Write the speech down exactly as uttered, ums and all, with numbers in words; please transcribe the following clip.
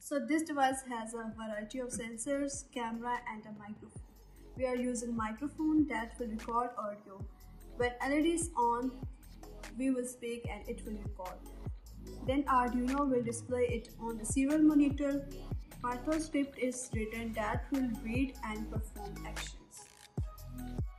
So this device has a variety of sensors, camera and a microphone. We are using microphone that will record audio. When L E D is on, we will speak and it will record. Then Arduino will display it on the serial monitor. Python script is written that will read and perform actions.